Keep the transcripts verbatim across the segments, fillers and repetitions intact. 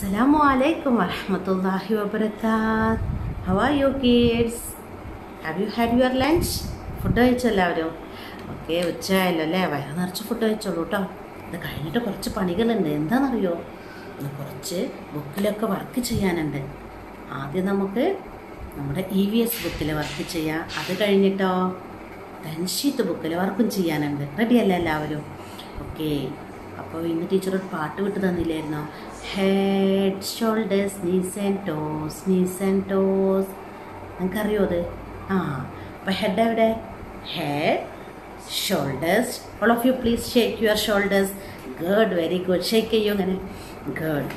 Assalamu alaikum warahmatullahi wabarakatuh. How are you kids? Have you had your lunch? Food കഴിച്ചെല്ലാവരും? Okay, ഉച്ചയായല്ലോ അല്ലേ? വയറ് നിറച്ച് ഫുഡ് കഴിച്ചോളൂ കേട്ടോ. ഇത് കഴിഞ്ഞിട്ട് കുറച്ച് പണികളുണ്ട്. എന്താണെന്നറിയോ? കുറച്ച് ബുക്കിലൊക്കെ വർക്ക് ചെയ്യാനുണ്ട്. ആദ്യം നമുക്ക് നമ്മുടെ ഇ വി എസ് ബുക്കിൽ വർക്ക് ചെയ്യാം. അത് കഴിഞ്ഞിട്ടോ തൻഷീത്ത് ബുക്കിൽ വർക്കും ചെയ്യാനുണ്ട്. റെഡിയല്ലേ എല്ലാവരും? ഓക്കെ, അപ്പോൾ ഇന്ന് ടീച്ചർ ഒരു പാട്ട് വിട്ട് തന്നില്ലായിരുന്നോ? Head shoulders knees and toes, knees and toes. നിങ്ങൾക്കറിയോ അത്? ആ, അപ്പോൾ ഹെഡ് എവിടെ? Head, shoulders. All of you please shake your shoulders. Good, very good. Shake ചെയ്യൂ അങ്ങനെ. Good.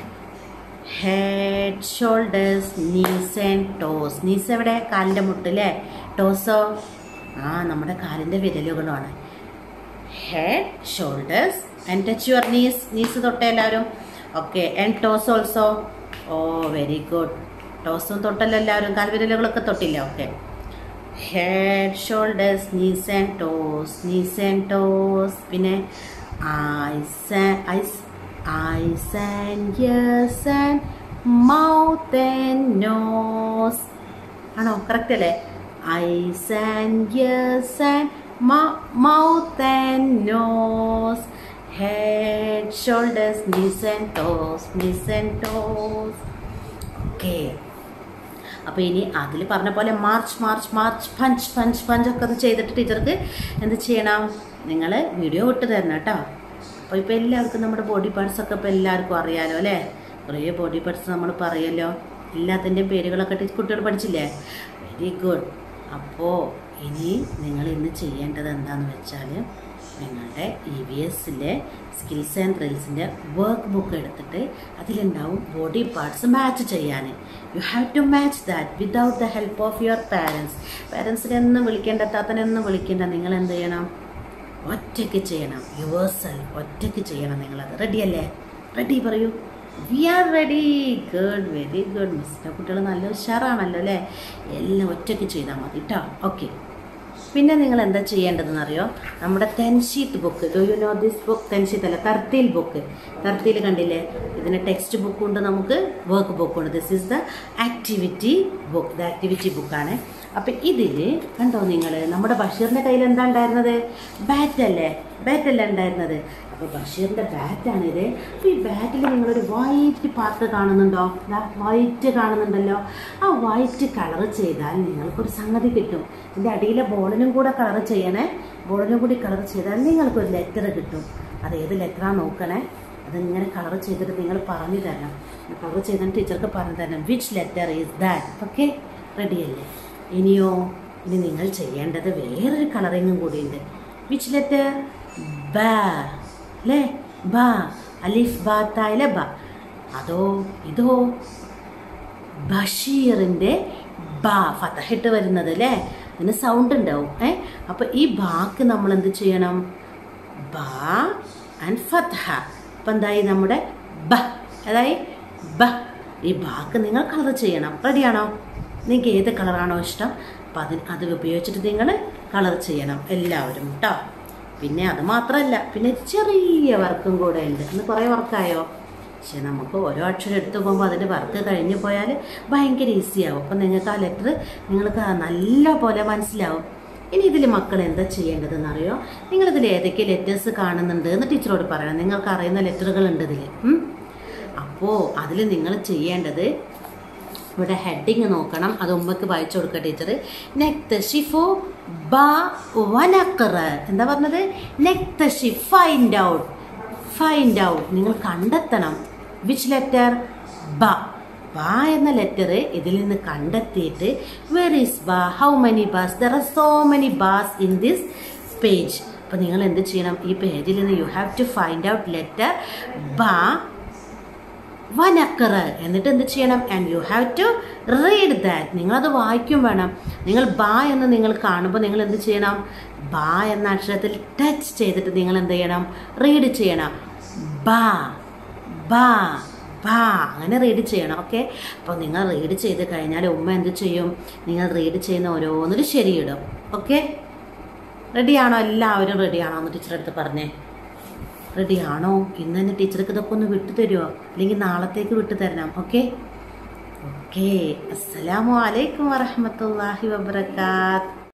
Head, shoulders, knees and toes. Knees എവിടെ? കാലിൻ്റെ മുട്ടില്ലേ? ടോസോ? ആ, നമ്മുടെ കാലിൻ്റെ വിരലുകളാണ്. Head, shoulders and touch your knees. knees തൊട്ടേ എല്ലാവരും? Okay, and toes also. Oh, very good. ടോസും തൊട്ടല്ലോ എല്ലാവരും? കാൽവിരലുകളൊക്കെ തൊട്ടില്ല? Okay. Head, shoulders, knees and toes, knees and toes. പിന്നെ eyes eyes eyes and ears and mouth and nose. ആണോ? Correct അല്ലേ? Eyes and ears and mouth and nose. Head, shoulders, knees and toes, knees and toes. Okay, അപ്പോൾ ഇനി അതിൽ പറഞ്ഞ പോലെ march march march punch punch punch ഒക്കെ അത് ചെയ്തിട്ട് ടീച്ചർക്ക് എന്ത് ചെയ്യണം? നിങ്ങൾ വീഡിയോ വിട്ട് തരണം കേട്ടോ. അപ്പോൾ ഇപ്പോൾ എല്ലാവർക്കും നമ്മുടെ ബോഡി പാർട്സൊക്കെ ഇപ്പോൾ എല്ലാവർക്കും അറിയാലോ അല്ലേ? കുറേ ബോഡി പാർട്സ് നമ്മൾ പറയുമല്ലോ. എല്ലാത്തിൻ്റെയും പേരുകളൊക്കെ കുട്ടികൾ പഠിച്ചില്ലേ? Very good. അപ്പോൾ ഇനി നിങ്ങൾ ഇന്ന് ചെയ്യേണ്ടത് എന്താണെന്ന് വെച്ചാൽ നിങ്ങളുടെ ഇ വി എസിലെ സ്കിൽസ് ആൻഡ് ത്രിൽസിൻ്റെ വർക്ക് ബുക്ക് എടുത്തിട്ട് അതിലുണ്ടാവും ബോഡി പാർട്സ് മാച്ച് ചെയ്യാൻ. You have to match that without the help of your parents. പാരൻസിനെ ഒന്നും വിളിക്കേണ്ട, താത്തനെ ഒന്നും വിളിക്കേണ്ട. നിങ്ങൾ എന്ത് ചെയ്യണം? ഒറ്റയ്ക്ക് ചെയ്യണം. യുവർ സെൽഫ് ഒറ്റയ്ക്ക് ചെയ്യണം. നിങ്ങളത് റെഡിയല്ലേ? റെഡി പറയൂ. We are ready. Good, very good. മിസ്സിൻ്റെ കുട്ടികൾ നല്ല ഉഷാറാണല്ലോ അല്ലേ? എല്ലാം ഒറ്റയ്ക്ക് ചെയ്താൽ മതി കേട്ടോ. ഓക്കെ, പിന്നെ നിങ്ങൾ എന്താ ചെയ്യേണ്ടതെന്ന് അറിയോ? നമ്മുടെ തൻഷീത്ത് book, do you know this book? തൻഷീത്ത് അല്ല, തർത്തീൽ ബുക്ക്. തർത്തീൽ കണ്ടില്ലേ? ഇതിന് ടെക്സ്റ്റ് ബുക്കുണ്ട്, നമുക്ക് വർക്ക് ബുക്കുണ്ട്. This is the activity book. ഇത് ആക്ടിവിറ്റി ബുക്കാണ്. അപ്പം ഇതിൽ കണ്ടോ നിങ്ങൾ, നമ്മുടെ ബഷീറിൻ്റെ കയ്യിൽ എന്താ ഉണ്ടായിരുന്നത്? ബാറ്റല്ലേ? ബാറ്റല്ലേ ഉണ്ടായിരുന്നത്? അപ്പോൾ ബഷീറിൻ്റെ ബാറ്റാണിത്. അപ്പോൾ ഈ ബാറ്റിൽ നിങ്ങളൊരു വൈറ്റ് പാർട്ട് കാണുന്നുണ്ടോ? വൈറ്റ് കാണുന്നുണ്ടല്ലോ. ആ വൈറ്റ് കളർ ചെയ്താൽ നിങ്ങൾക്കൊരു സംഗതി കിട്ടും. ഇതിൻ്റെ അടിയിലെ ബോളിനും കൂടെ കളർ ചെയ്യണേ. ബോളിനും കൂടി കളർ ചെയ്താൽ നിങ്ങൾക്കൊരു ലെറ്റർ കിട്ടും. അത് ഏത് ലെറ്ററാണ് നോക്കണേ. അതിങ്ങനെ കളർ ചെയ്തിട്ട് നിങ്ങൾ പറഞ്ഞു തരണം. കളർ ചെയ്തിട്ട് ടീച്ചർക്ക് പറഞ്ഞു തരണം which letter is that. Okay, റെഡിയല്ലേ? ഇനിയോ, ഇനി നിങ്ങൾ ചെയ്യേണ്ടത് വേറൊരു കളറിങ്ങും കൂടിയുണ്ട്. Which letter? ബ അല്ലേ? ബ. അലിഫ് ബാ തായിലെ ബ. അതോ ഇതോ? ബഷീറിൻ്റെ ബ, ഫതഹിട്ട് വരുന്നത് അല്ലേ? അതിന് സൗണ്ട് ഉണ്ടാവും. ഏ അപ്പോൾ ഈ ബാക്ക് നമ്മൾ എന്ത് ചെയ്യണം? ബ ആൻഡ് ഫത്ഹ. അപ്പം എന്തായി? നമ്മുടെ ബ. അതായി ബ. ഈ ബാക്ക് നിങ്ങൾ കളർ ചെയ്യണം. റെഡിയാണോ? നിങ്ങൾക്ക് ഏത് കളറാണോ ഇഷ്ടം അപ്പം അതിന് അത് ഉപയോഗിച്ചിട്ട് നിങ്ങൾ കളർ ചെയ്യണം എല്ലാവരും കേട്ടോ. പിന്നെ അത് മാത്രമല്ല, പിന്നെ ചെറിയ വർക്കും കൂടെ ഉണ്ട്. ഇന്ന് കുറേ വർക്കായോ? പക്ഷെ നമുക്ക് ഓരോ അക്ഷരം എടുത്ത് പോകുമ്പോൾ അതിൻ്റെ വർക്ക് കഴിഞ്ഞ് പോയാൽ ഭയങ്കര ഈസിയാവും. അപ്പം നിങ്ങൾക്ക് ആ ലെറ്റർ നിങ്ങൾക്ക് നല്ല പോലെ മനസ്സിലാവും. ഇനി ഇതിൽ മക്കൾ എന്താ ചെയ്യേണ്ടതെന്ന് അറിയോ? നിങ്ങളിതിൽ ഏതൊക്കെ ലെറ്റേഴ്സ് കാണുന്നുണ്ട് എന്ന് ടീച്ചറോട് പറയണം. നിങ്ങൾക്ക് അറിയുന്ന ലെറ്ററുകളുണ്ട് ഇതിൽ. അപ്പോൾ അതിൽ നിങ്ങൾ ചെയ്യേണ്ടത്, ഇവിടെ ഹെഡിങ് നോക്കണം. അത് ഉമ്മക്ക് വായിച്ചു കൊടുക്കുക ടീച്ചർ. നെക്തഷിഫു ബ വനഖറ. എന്താ പറഞ്ഞത്? നെക്തഷിഫ്, ഫൈൻഡ് ഔട്ട്. ഫൈൻഡ് ഔട്ട്, നിങ്ങൾ കണ്ടെത്തണം. Which letter? ബ. ബ എന്ന ലെറ്റർ ഇതിൽ നിന്ന് കണ്ടെത്തിയിട്ട് വെർ ഈസ് ബ, ഹൗ മെനി ബാസ്, ദർ ആർ സോ മെനി ബാസ് ഇൻ ദിസ് പേജ്. അപ്പോൾ നിങ്ങൾ എന്ത് ചെയ്യണം? ഈ പേജിൽ നിന്ന് you have to find out letter ബ വനക്കറ. എന്നിട്ട് എന്ത് ചെയ്യണം? And you have to read that. നിങ്ങളത് വായിക്കും വേണം. നിങ്ങൾ ബ എന്ന് നിങ്ങൾ കാണുമ്പോൾ നിങ്ങൾ എന്ത് ചെയ്യണം? ബ എന്ന അക്ഷരത്തിൽ ടച്ച് ചെയ്തിട്ട് നിങ്ങൾ എന്ത് ചെയ്യണം? റീഡ് ചെയ്യണം. ബ ബ ബ അങ്ങനെ റീഡ് ചെയ്യണം. ഓക്കെ, അപ്പോൾ നിങ്ങൾ റീഡ് ചെയ്ത് കഴിഞ്ഞാൽ ഉമ്മ എന്ത് ചെയ്യും? നിങ്ങൾ റീഡ് ചെയ്യുന്ന ഓരോന്നിലും ശരിയിടും. ഓക്കെ, റെഡിയാണോ? എല്ലാവരും റെഡിയാണോ എന്ന് ടീച്ചറെ അടുത്ത് പറഞ്ഞേ. റെഡിയാണോ? ഇന്ന് തന്നെ ടീച്ചർക്ക് ഇതൊക്കെ ഒന്ന് വിട്ടു തരുമോ? അല്ലെങ്കിൽ നാളത്തേക്ക് വിട്ടു തരണം. Okay okay. അസ്സലാമു അലൈക്കും വറഹ്മത്തുള്ളാഹി വബറകാത്ത്.